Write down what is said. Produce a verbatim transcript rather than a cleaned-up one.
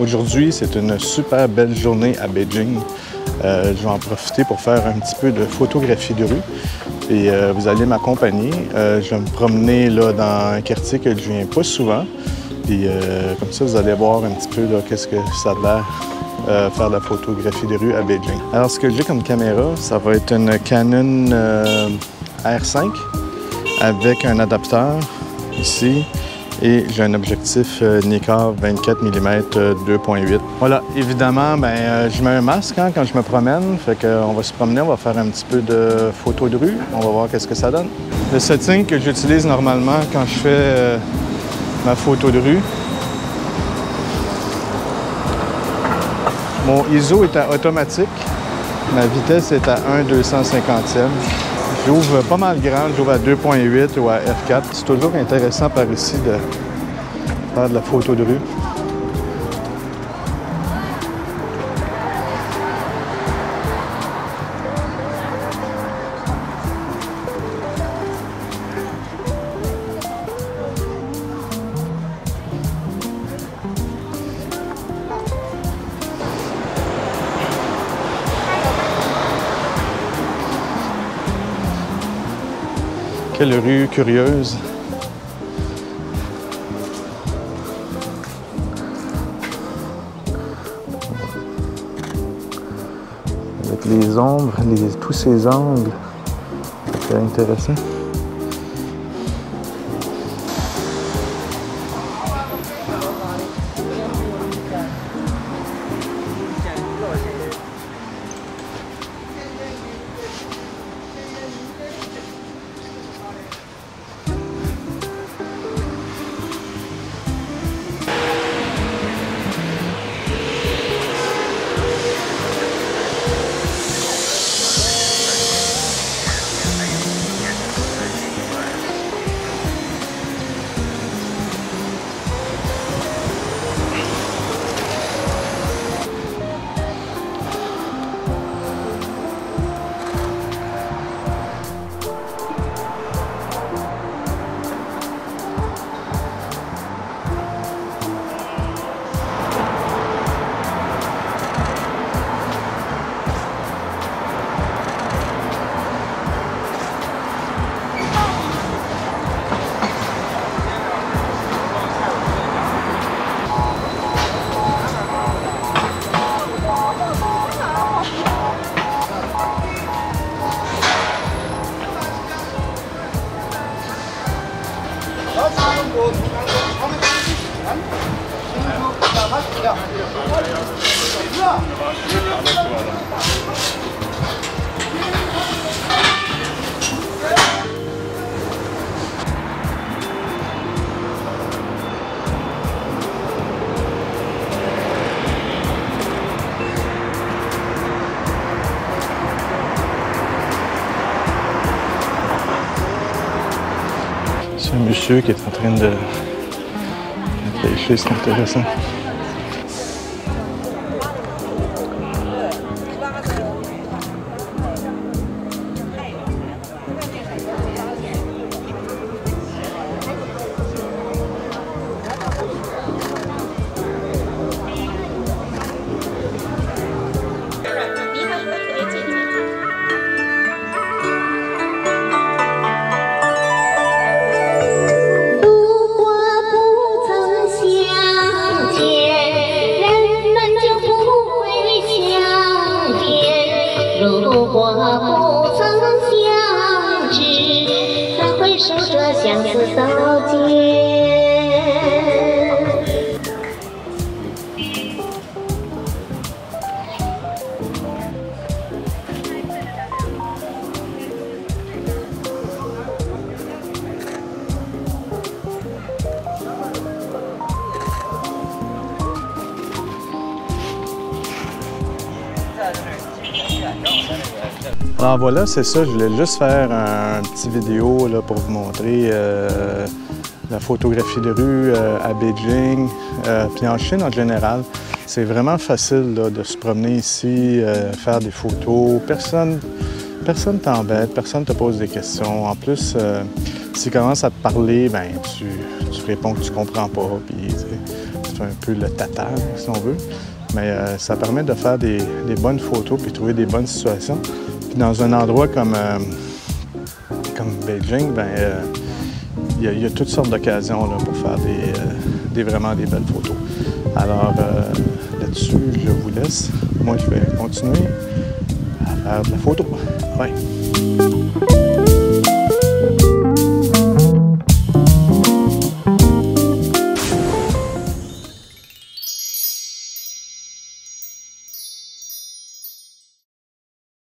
Aujourd'hui, c'est une super belle journée à Beijing. Euh, je vais en profiter pour faire un petit peu de photographie de rue. Et euh, vous allez m'accompagner. Euh, je vais me promener là, dans un quartier que je viens pas souvent. Puis euh, comme ça, vous allez voir un petit peu qu'est-ce que ça a l'air euh, faire de la photographie de rue à Beijing. Alors, ce que j'ai comme caméra, ça va être une Canon euh, R cinq avec un adapteur ici. Et j'ai un objectif euh, Nikkor vingt-quatre millimètres deux point huit. Voilà, évidemment, ben, euh, je mets un masque hein, quand je me promène. Fait qu'on va se promener, on va faire un petit peu de photos de rue. On va voir qu'est-ce que ça donne. Le setting que j'utilise normalement quand je fais euh, ma photo de rue. Mon I S O est à automatique. Ma vitesse est à un deux cent cinquantième. J'ouvre pas mal grand, j'ouvre à deux point huit ou à F quatre. C'est toujours intéressant par ici de faire de la photo de rue. Quelle rue curieuse. Avec les ombres, les, tous ces angles. C'est intéressant. C'est un monsieur qui est en train de, de pêcher, c'est intéressant. Alors voilà, c'est ça, je voulais juste faire un petit vidéo là, pour vous montrer euh, la photographie de rue euh, à Beijing, euh, puis en Chine en général. C'est vraiment facile là, de se promener ici, euh, faire des photos. Personne personne t'embête, personne te pose des questions. En plus, euh, s'ils commencent à te parler, ben tu, tu réponds que tu comprends pas, puis tu un peu le tata, si on veut. Mais euh, ça permet de faire des, des bonnes photos puis trouver des bonnes situations. Puis dans un endroit comme, euh, comme Beijing, ben, euh, il y a, il y a toutes sortes d'occasions pour faire des, euh, des, vraiment des belles photos. Alors euh, là-dessus, je vous laisse. Moi, je vais continuer à faire de la photo. Ouais.